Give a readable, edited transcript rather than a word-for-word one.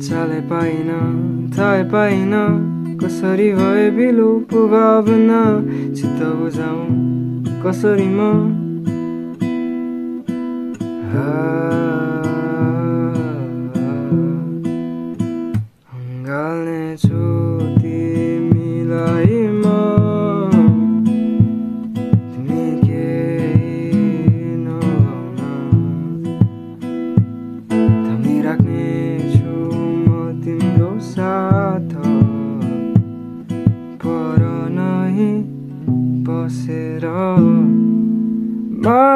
चालै पाइन थाहै पाइन कसरी भए विलोप भावना चित्त बुझाउँ कसरी म हङ्गाल्ने छु तिमीलाई म तिमी केही नभन थामिराख्ने छु म तिम्रो साथ पर नै बसेर